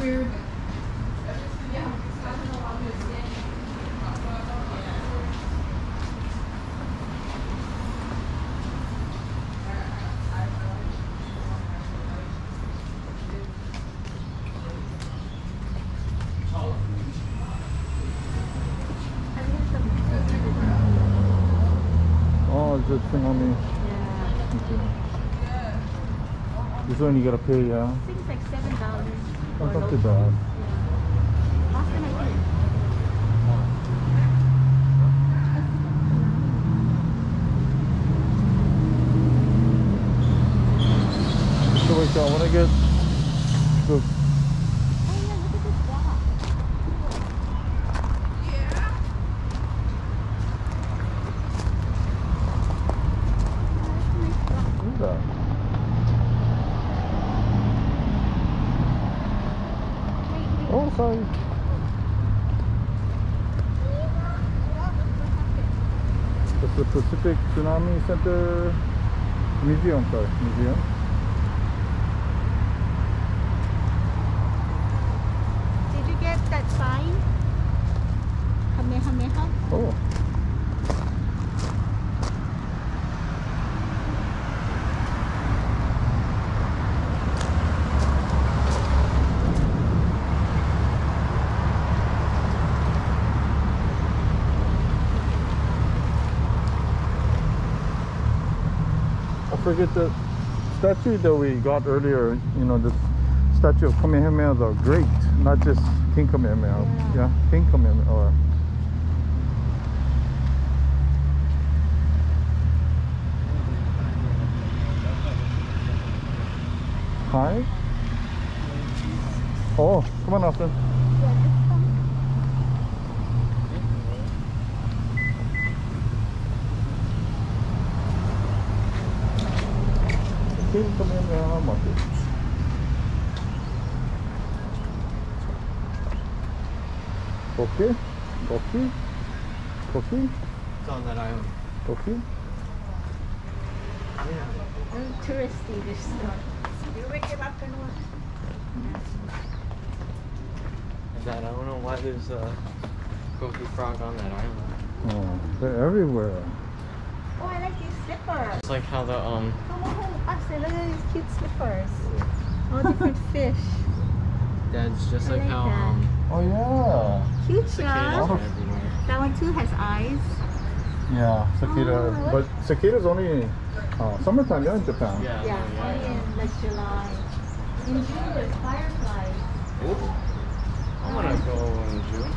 weird. Oh, it's a tsunami. Yeah. Okay. This one you gotta pay, yeah. I think it's like $7. That's not too bad. Yeah. Austin, I think. So wait, I wanna get the Oh yeah, look at this rock. what is that? Oh, sorry. It's the Pacific Tsunami Center Museum, sorry, museum. Did you get that sign? Kamehameha? Oh. I forget the statue that we got earlier, you know, this statue of Kamehameha the Great, not just King Kamehameha. Yeah. Yeah, King Kamehameha. Or hi. Oh, come on, Austin. Yeah, this one. King Kamehameha Market. Okay, coffee, coffee, It's on that island. coffee. Very touristy, this stuff. That I don't know why there's a Goku frog on that island. Oh, they're everywhere. Oh, I like these slippers. It's like how the Oh, Austin, look at these cute slippers. All different fish. that's just I like like how that. Oh yeah. Cute, cicadas huh? are everywhere. That one too has eyes. Yeah, cicada. Oh, but cicadas only summertime, yeah, in Japan. Yeah, Yeah, no, only in like July. In June, there's fireflies. I wanna go in June.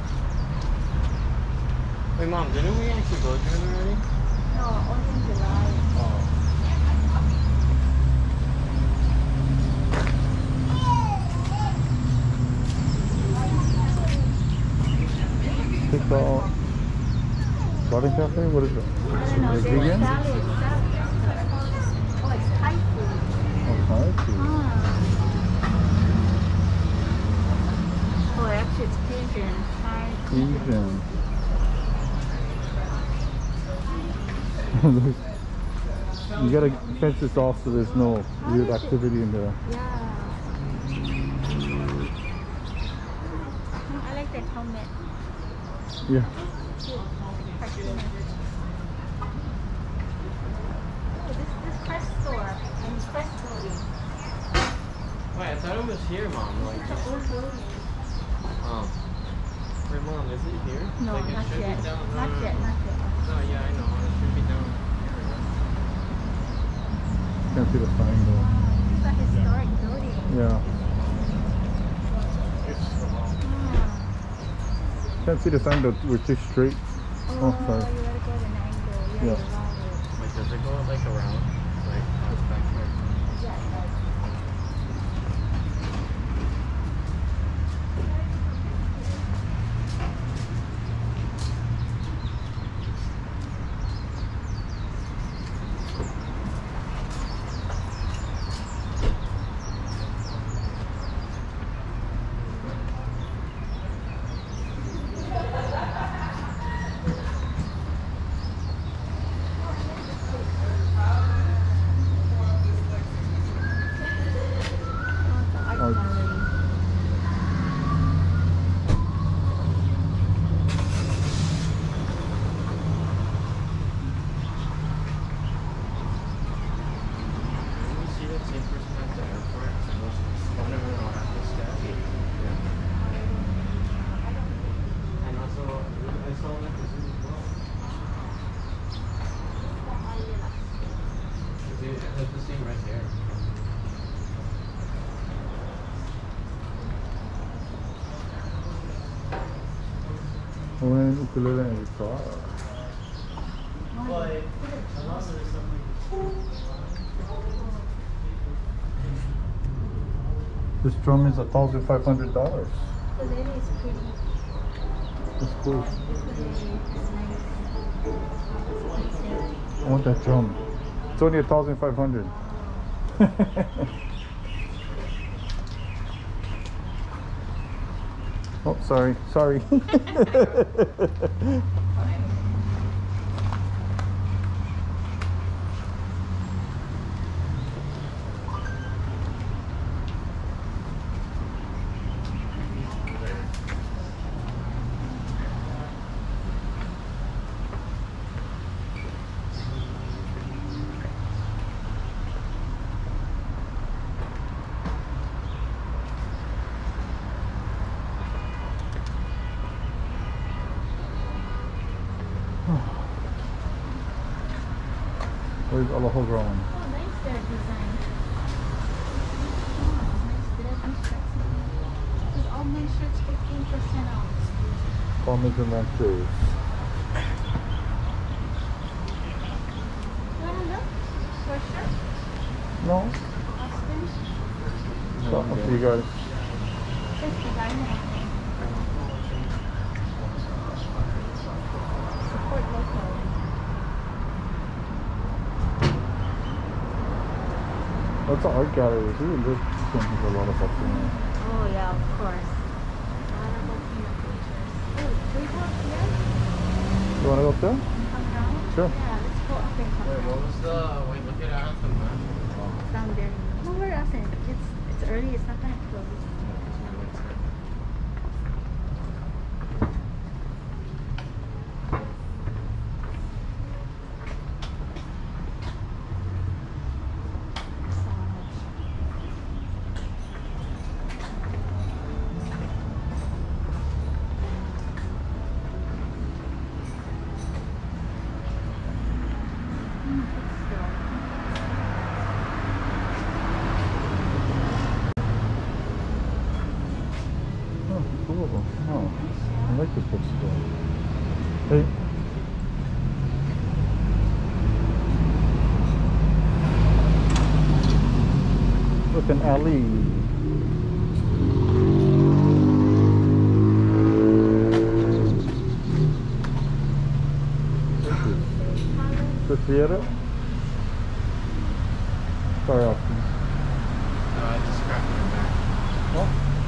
Wait, Mom, didn't we actually go June already? No, only in July. Oh. It's called Garden Cafe. What is it? I don't know, Is it there's vegan? salad. Oh, it's Thai food. Okay. Oh, actually it's Pigeon. Thai Vegan. You gotta fence this off so there's no weird activity in there. Yeah. I like that helmet. Yeah. Cute. Cartoon. Oh, this Crest store and Crest building. Wait, I thought it was here, Mom. Like, It's an old building. oh. Wait, Mom, is it here? No, like, it not should yet. Be down. Not yet, not yet. No, yeah, I know. It should be down here. Can't see the sign though. Wow, this is a historic building. Yeah. Ah. Can't see the sign though. We're too straight. Oh, Oh, sorry. you gotta go at an angle. Yeah, Yeah. you're right. Like, does it go like around? Like, past back here? Yeah, it does. When ukulele and guitar. But unless there's something. This drum is $1,500. Ukulele is pretty. That's cool. Ukulele is nice. I want that drum. It's only 1,500. Oh, sorry. Sorry. Where's Aloha Grown? Oh, nice their design. Oh, nice their shirts. Because all my shirts 15% off. Farmers and Ranchers. You wanna look for a shirt? No? Austin? It's up to you guys. Just designer. Support local. That's an art gallery. This is a good thing. There's a lot of stuff in there. Oh yeah, of course. A lot of volcano pictures. Oh, do we go up here? You want to go up there? Come down? Sure. Yeah, let's go up and come Wait, down. what was the. Wait, look at Anthem, man. Down there. No, we're nothing. It's early. It's not gonna close. Oh, cool. Oh, I like this bookstore. Hey. Look, an alley. The theater? Sorry, Austin. No, I just cracked my back. Oh,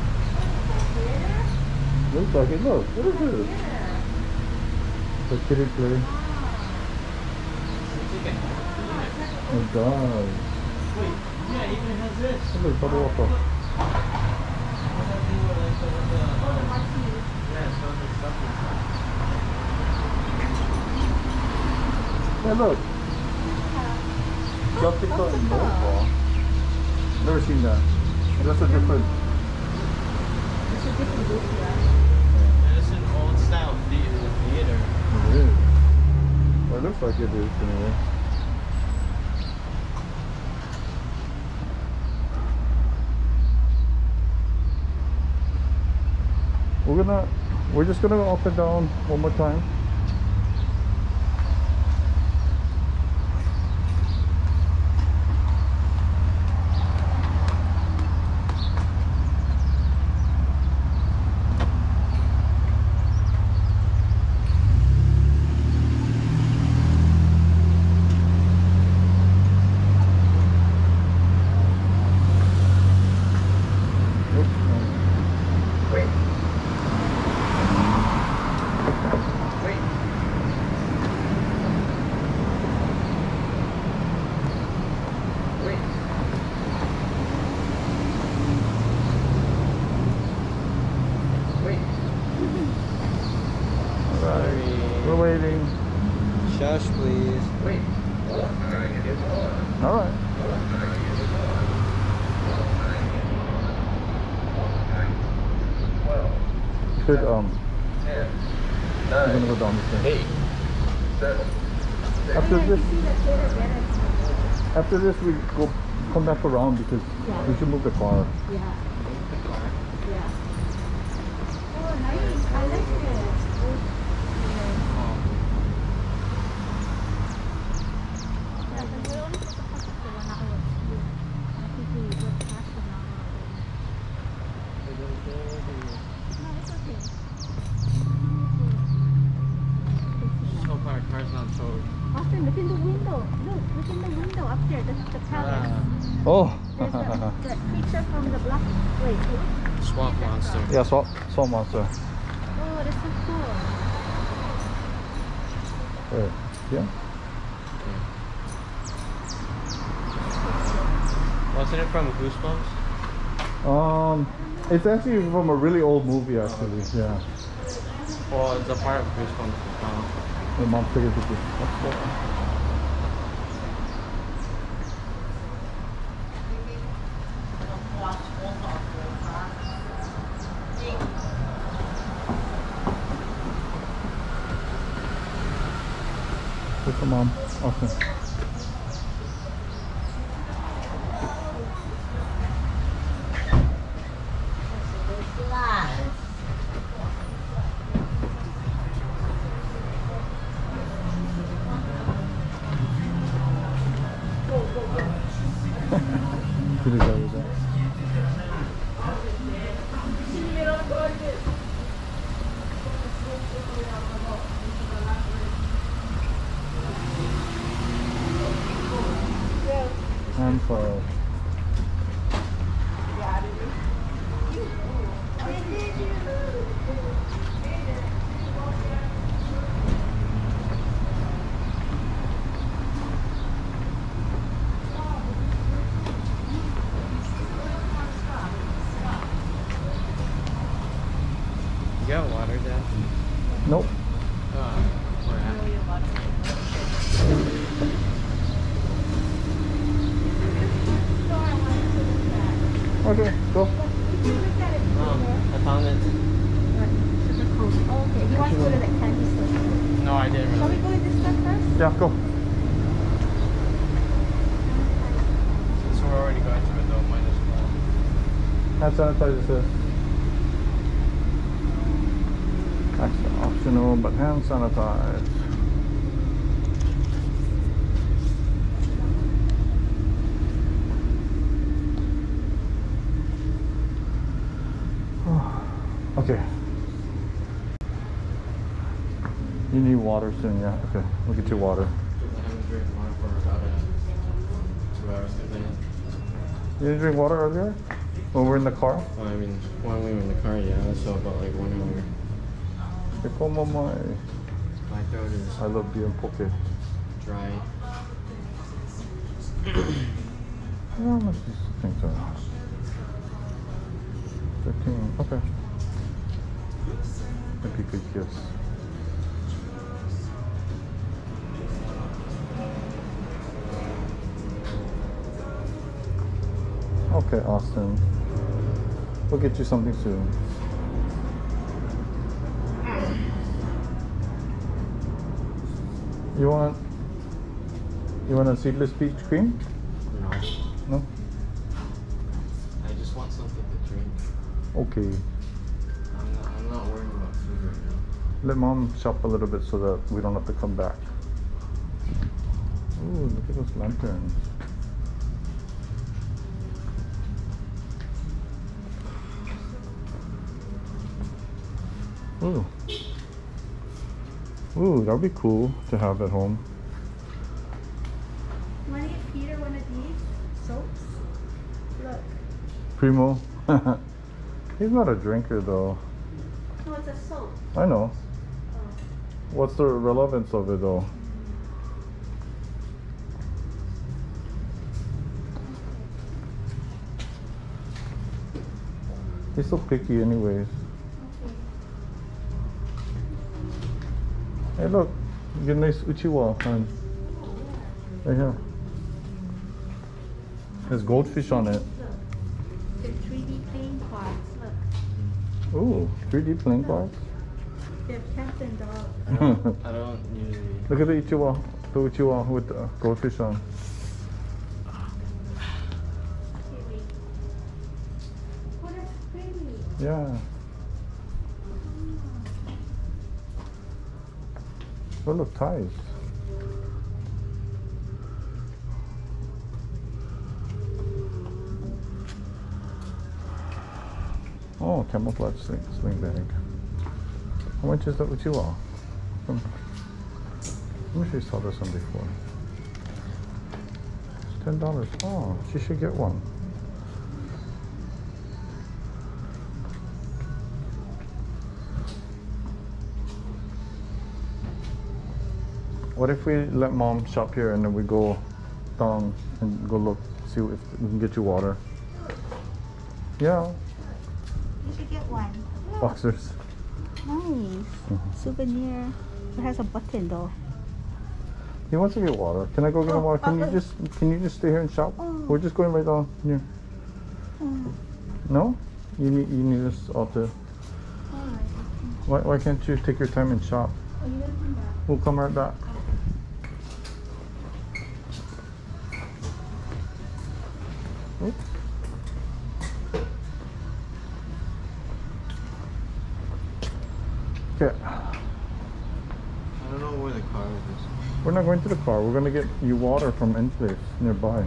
looks like it. Look, what is this? The kiddie play. It does. Wait, yeah, it even has this. Look, how do I walk? What's that thing where like the yeah, so the stuff inside. Hey, look. Jessica and Nova. Never seen that. That's a different. It's a different booth, yeah. And it's an old style theater. It is. Well, it looks like it is anyway. We're just gonna go up and down one more time. We're waiting. Shush, please. Wait. All right. Could we're gonna go down this way. After this we go come back around because Yeah. we should move the car. Yeah. Yeah. Oh, nice. I like it. No, it's okay. So far, car's not sold. Austin, look in the window. Look in the window up there. That's the palace. Oh. There's the picture from the block. Wait. Swamp monster. Yeah, swamp monster. Oh, that's so cool. Yeah. Wasn't it from Goosebumps? It's actually from a really old movie, actually. Yeah. Well, it's a part of Goosebumps as well. My mom took a picture. Where's the mom? Okay. Pretty good with that. And for You got water, Dad? nope. Where at? Okay, go. If you look at it Oh, I found it. sugar coat. Oh, okay. He wants to go to the candy store. No, I didn't Shall we really. go to this one first? Yeah, go. Since we're already going to it though, might as well. Hand sanitizer says. That's optional, but hand sanitize. Okay. You need water soon, yeah? Okay, we'll get you water. I haven't drank water for about 2 hours today. You didn't drink water earlier? When we were in the car? Well, I mean, when we were in the car, yeah, so about like 1 hour. Como my. My throat is I love being poke. dry. How much these things are? 13. Okay. Maybe you could guess. Okay, Austin. We'll get you something soon. You want a seedless peach cream? No. No? I just want something to drink. Okay. I'm not worrying about food right now. Let mom shop a little bit so that we don't have to come back. Ooh, look at those lanterns. Ooh. Ooh, that'd be cool to have at home. Want to get Peter one of these soaps? Look. Primo. He's not a drinker though. No, it's a soap. I know. Oh. What's the relevance of it though? He's so picky anyways. Hey look, you get a nice Uchiwa fan. Right here. There's goldfish on it. Look. The 3D playing cards. Look. Ooh, 3D playing cards. They're cat and dog. I don't usually. Look at the Uchiwa with the goldfish on. Okay, wait. Oh, that's pretty. Yeah. Oh look, ties. Oh, camouflage sling bag. How much is that with you all? I'm sure you saw this one before. It's $10. Oh, she should get one. What if we let mom shop here and then we go down and go look, see if we can get you water? Yeah. You should get one. Look, Boxers. nice. Souvenir. It has a button though. He wants to get water. Can I go get him water? Can you just stay here and shop? Oh. We're just going right down here. No? You need us all to. Alright. Why can't you take your time and shop? Oh, you gotta come back. We'll come right back. Oops. Okay. I don't know where the car is. We're not going to the car. We're going to get you water from any place nearby.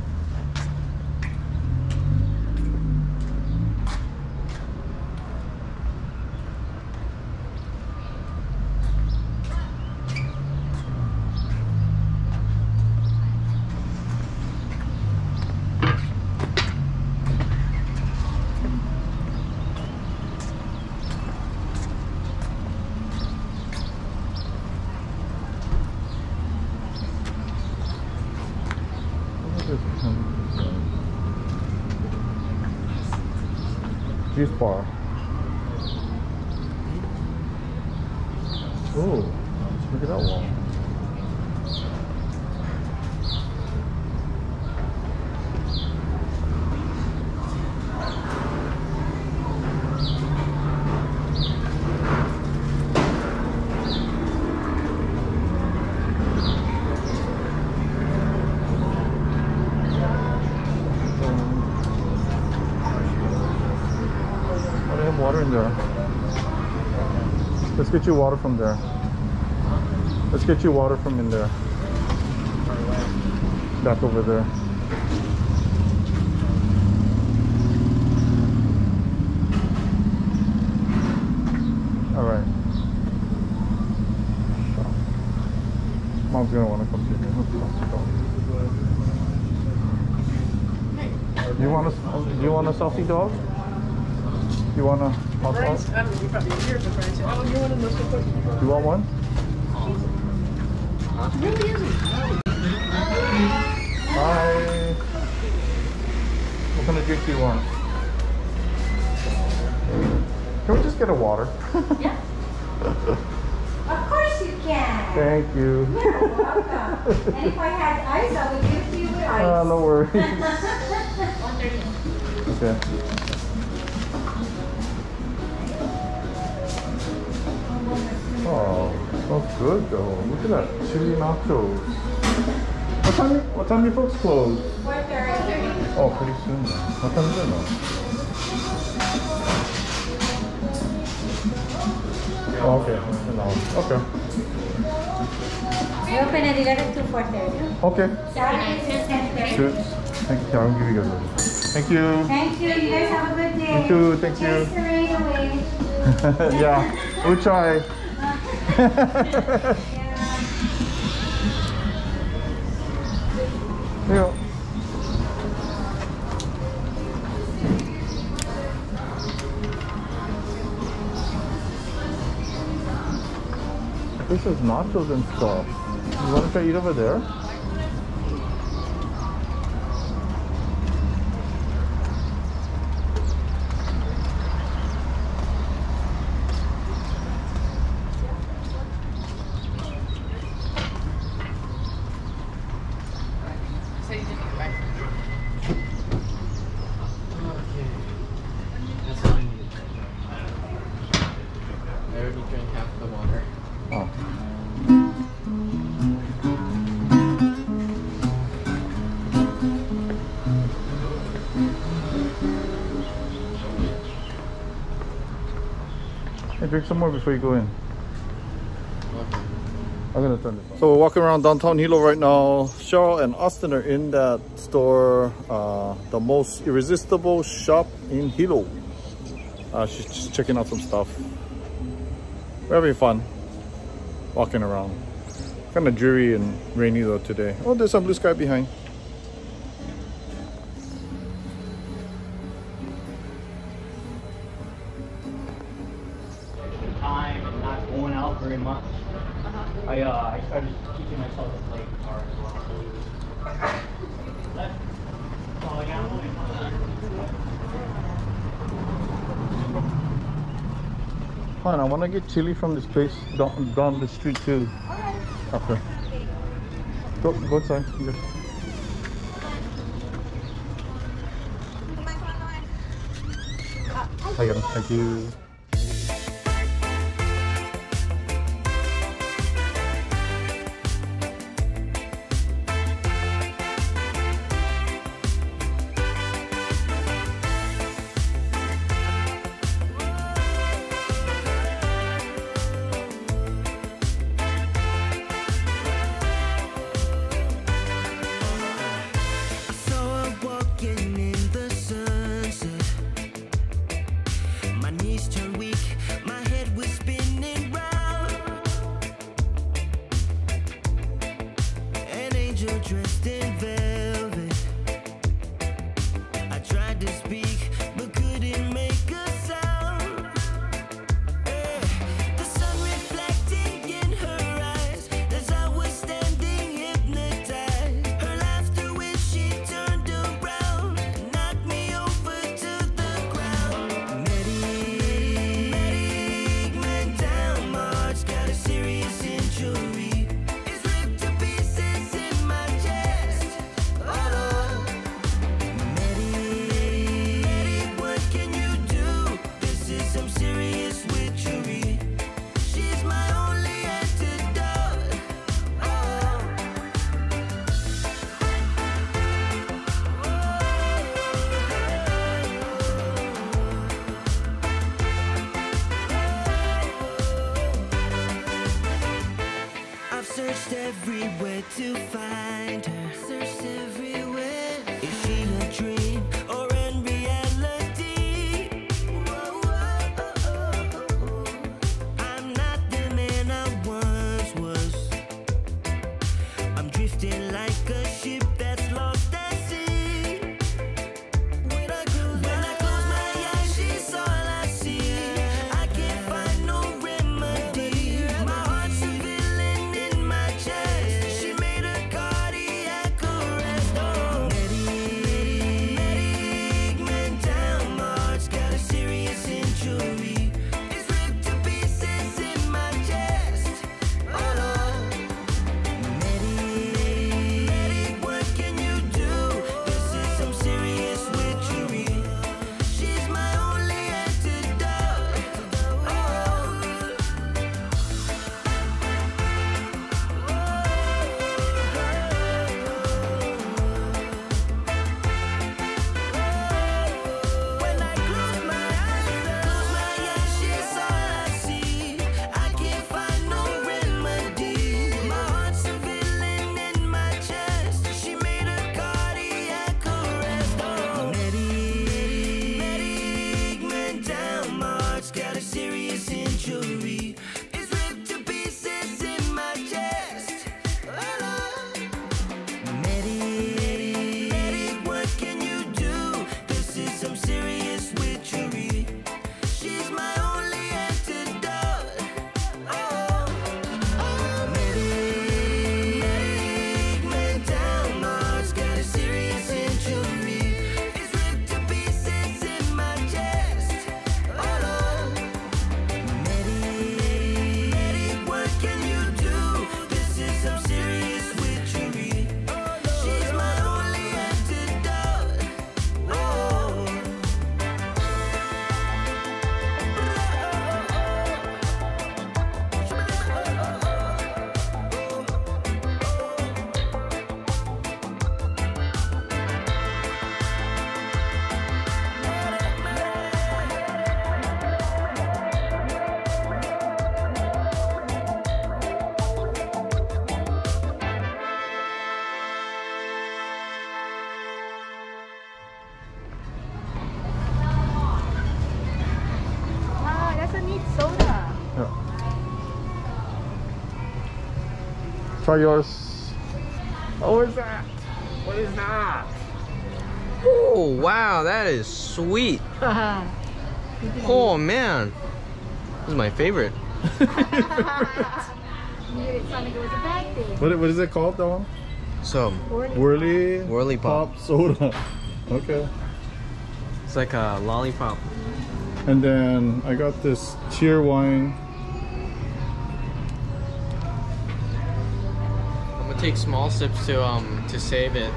Juice bar. Oh, look at that wall. Water in there. Let's get you water from there. Let's get you water from in there. Back over there. All right. Mom's gonna want to come to here. You want a saucy dog? You want a hot dog? I don't know, you probably hear the French. Oh, you want a muscle cookie? You want one? Really isn't. Hi. What kind of drink do you want? Can we just get a water? Yeah. Of course you can. Thank you. You're welcome. And if I had ice, I would give it to you with ice. No worries. 130. Okay. Oh, smells good though. Look at that chili nachos. What time you folks close? 4:30. Oh, pretty soon then. What time is it now? Oh, okay. An hour. Okay. We open at 11 to 4:30. Okay. Saturdays is 10:30. Good. Thank you. I'll give you guys a Thank you. Thank you. You guys have a good day. Thank you. Thank you. Chase the rain away. Yeah, we'll try. Yeah. This is nachos and stuff. You want to try eat over there? So you didn't get back. Okay. That's what I need. I already drank half the water. Oh. Hey, drink some more before you go in. Okay. I'm gonna turn this on. So we're walking around downtown Hilo right now. Cheryl and Austin are in that store, the most irresistible shop in Hilo. She's just checking out some stuff. We're having fun walking around. Kind of dreary and rainy though today. Oh, there's some blue sky behind. Time and not going out very much. I started teaching myself to play guitar as well. That's all I got. Fine, I want to get chili from this place down the street too. Okay. Go outside. Yes. Thank you. Dressed in velvet, I tried to speak but couldn't make a sound. The sun reflecting in her eyes as I was standing hypnotized. Her laughter when she turned around knocked me over to the ground. Medic went down, March got a serious injury. Searched everywhere to find her. Searched everywhere. Is she a dream or in reality? I'm not the man I once was. I'm drifting like a ship that's lost at sea. When I close my eyes, she's all I see. I can't find no remedy. My heart's a villain. She made a cardiac arrest. Oh, Try yours. Oh, what is that? What is that? Oh wow, that is sweet. Oh man, this is my favorite. Knew it sounded like it was a bad thing. What is it called, that one? So Whirly Pop. soda. Okay. it's like a lollipop. And then I got this cheer wine. I'm gonna take small sips to save it.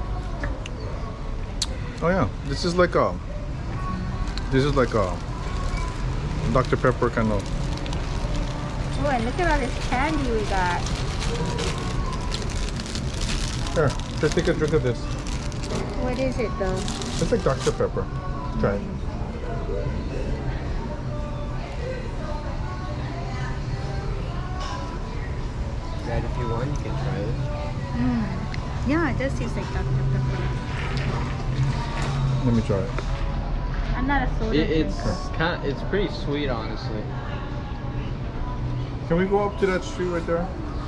Oh yeah, this is like a Dr. Pepper kind of. Oh, and look at all this candy we got. Here, just take a drink of this. What is it though? It's like Dr. Pepper. Try it. Dad, if you want, you can try it. Yeah, it does taste like Dr. Pepper. Let me try it. I'm not a soda drinker. It's pretty sweet, honestly. Can we go up to that street right there?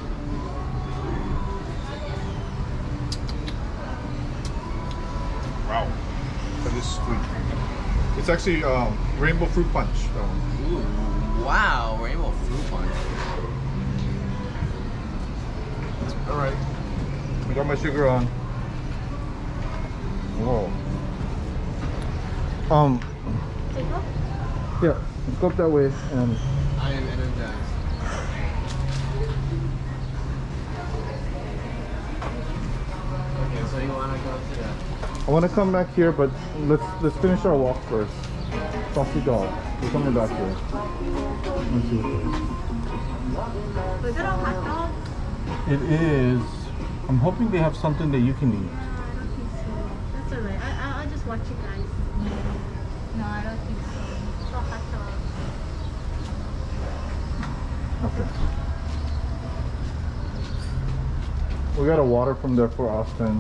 Wow, that is sweet. It's actually rainbow fruit punch. That one. Ooh, wow, rainbow fruit punch. All right, I got my sugar on. Whoa. Take off? Yeah, let's go up that way and. I am energized. Okay, so you wanna go to the... I want to come back here, but let's finish our walk first. Saucy dog. We're coming back here. Let's see what Was it a hot dog? it is. It is. I'm hoping they have something that you can eat. I don't think so. That's alright. I'll just watch you guys. No, I don't think so. It's a hot dog. Okay. We got a water from there for Austin.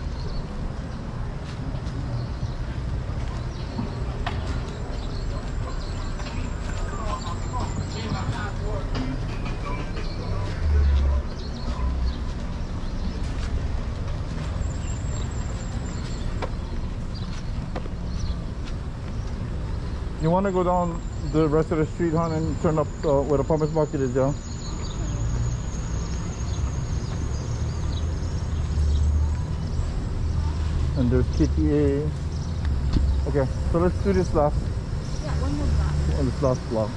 You want to go down the rest of the street, hon, and turn up where the farmers market is, yeah? And there's Kitty A. Okay, so let's do this last, Yeah, one more block. on this last block.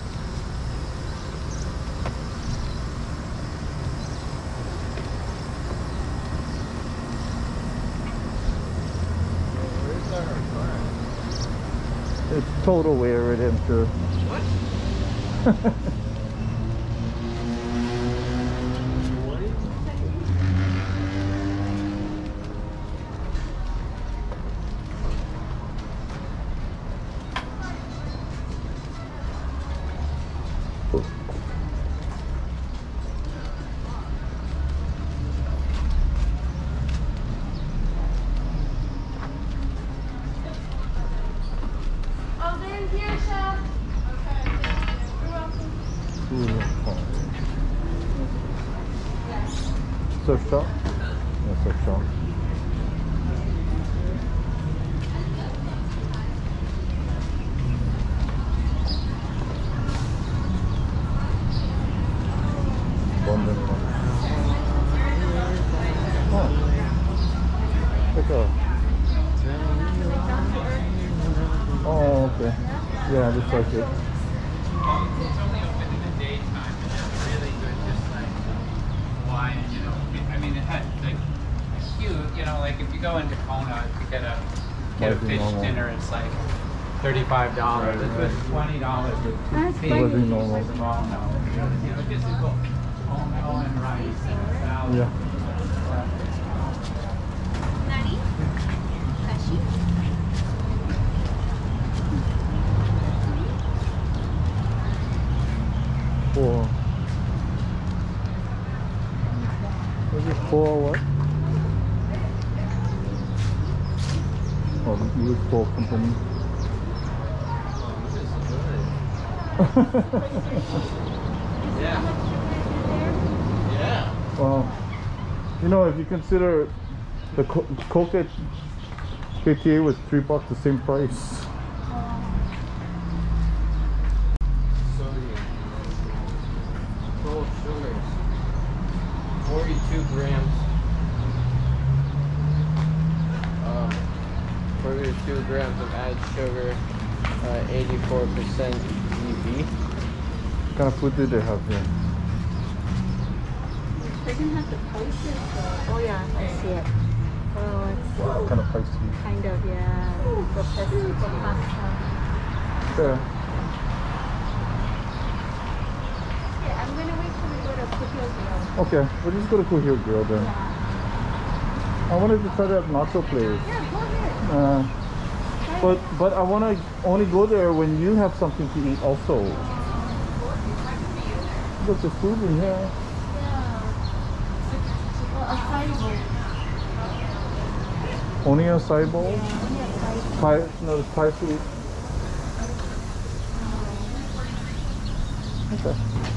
Where's our car? It's total wear it, I'm sure. What? What is Oh, they're in here, Chef. Surf shop? Yeah, surf shop. London. Oh. Look up. Oh, okay. Yeah, looks like it. It's only open in the daytime, and it's really good, just like wine, you know. I mean, it had like huge, you know, like if you go into Kona to get a Wasn't fish normal. dinner, it's like $35. Right, It's right. $20 with That's two Wasn't pieces. normal. Oh no, you know, just a go oatmeal and rice and a salad. Yeah. Nani? Kashi? For was it for what? Oh, the US Pole Company. Yeah. Yeah. Well, You know, if you consider the Coke at KTA was $3 the same price. Sodium. Total sugars. 42 grams. 42 grams of added sugar. 84% EV. What kind of food do they have here? They can have the prices though. Oh yeah, I see it. Oh, it's What kind of price do you? kind of, yeah. For pesto, for pasta. Yeah. Yeah, I'm gonna wait till we go to Kuhio Grill. Okay, we'll just go to Kuhio Grill then. Yeah. I wanted to try that nacho place. Yeah, go ahead. But I want to only go there when you have something to eat also. Look, there's food in here. Yeah. Well, a side bowl. Only a side bowl? Only a side bowl. Thai, no, the Thai food. Okay.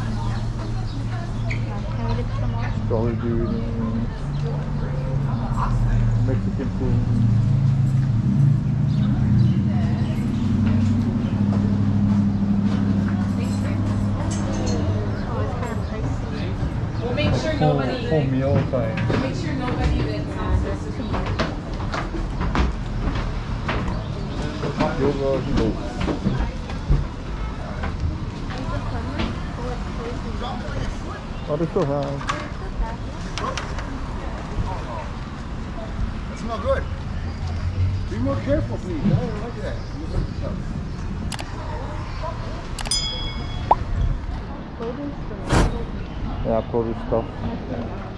Can we get some more? Dollar Dude. Mexican food. Oh, it's kind of pricey. We'll make sure nobody. Full meal time. Make sure nobody that Yeah, there's too much. Yoga, no. Oh, they still have. That smells good. Be more careful, please. I don't like that. You hurt yourself. Produce, Yeah, produce stuff. the